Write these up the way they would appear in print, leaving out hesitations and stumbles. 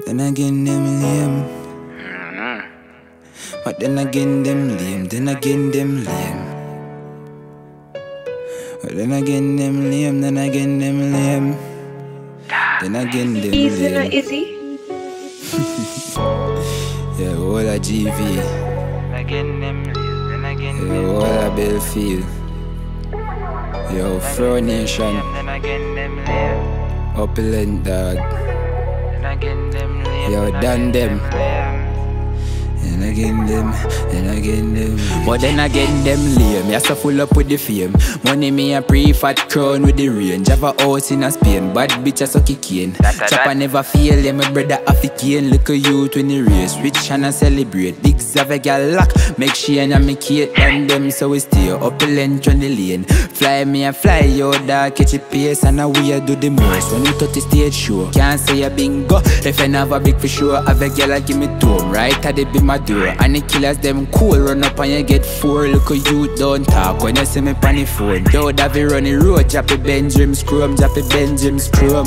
Then again them lame. But then again them lame. Then again them lame. But then again them lame. Then again them lame. Then again them Easy lame. na easy. Yeah, all a GV. Again them lame. Then again Yeah, all a Belfield. Yo, Fro Nation. Then again them lame. Opulent dog. Then again them lame. Yo, done them. And again them, and again them. But then again them lame, yeah, so full up with the fame. Money me a pre-fat crown with the range. Have a house in a Spain, bad bitch a sucky cane. Choppa never fail, yeah, my brother African. Look at youth when the race, rich and a celebrate. Big Zave gal lock, make she and me Kate and them. So we stay opulent on the lane. Fly me a fly, yo dog, catch a pace. And now we a do the most when we touch the stage show. Can't say a bingo, if I never big for sure. Have a gal give me two, right? They be my door. And the killers them cool, run up and you get four. Look at you don't talk when you see me on the phone. Yo, that we run the road, Jat-T Benjamin Scrum, Jat-T Benjamin Scrum.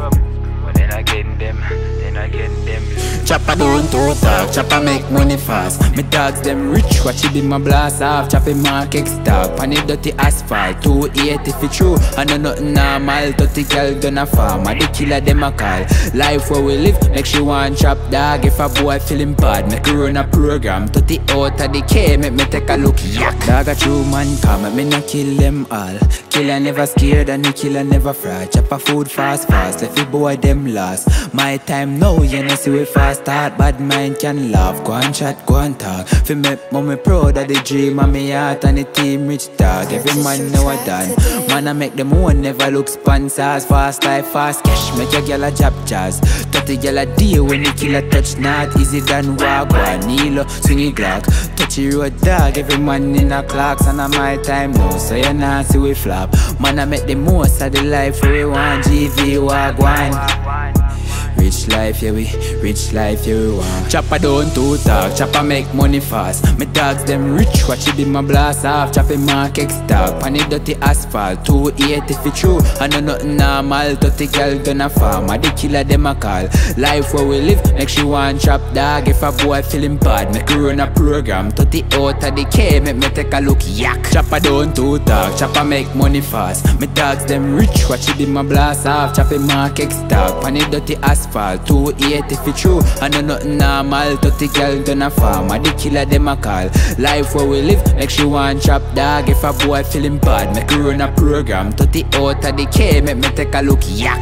Then again them, then again them. Choppa don't talk, Choppa make money fast. Me dogs them rich, watch it be my blast off. Choppa mark X-Tag, pan it dirty asphalt. 280 for true, I know nothing normal. 30 girl gonna farm, and the killer them a call. Life where we live, make she want chop dog. If a boy feeling bad, make her run a program. 30 out of the K, make me take a look, yak. Dog a true man come, me no kill them all. Killer never scared and the killer never fried. Choppa food fast, let the boy them last. My time now, you know see we fast start. Bad mind can laugh, go and chat, go and talk. Fi make mommy proud of the dream of me heart and the team rich dog. Every man know I done. Man I make them one never look sponsors. Fast life, fast cash, make your girl a job jazz. 30 girl a deal when the killer touch not easy than walk. One Nilo, swing it Glock. Touchy road dog, every man in a clocks. And my time now, so you not see we flop. Man I make the most of the life where we want. GV walk one. Rich life, yeah we, rich life, yeah we want. Choppa don't talk, Choppa make money fast. Me dogs them rich, watch it be my blast off. Choppa mark X-Tag, pan it dirty asphalt. 280 for true, I know nothing normal. 30 girl gonna farm, and the killer them a call. Life where we live, make she want chop dog. If a boy feeling bad, make her run a program. 30 out of the K, make me take a look, yak. Choppa don't talk, Choppa make money fast. Me dogs them rich, watch it be my blast off. Choppa mark X-Tag, pan it dirty asphalt. 280 for true, I know nothing normal. 30 girl gonna farm, and the killer them a call. Life where we live, make she want chop dog. If a boy feeling bad, make her run a program. 30 out of the K, make me take a look, yak.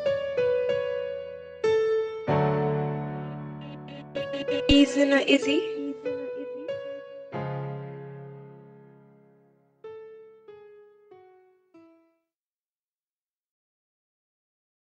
Easy na easy.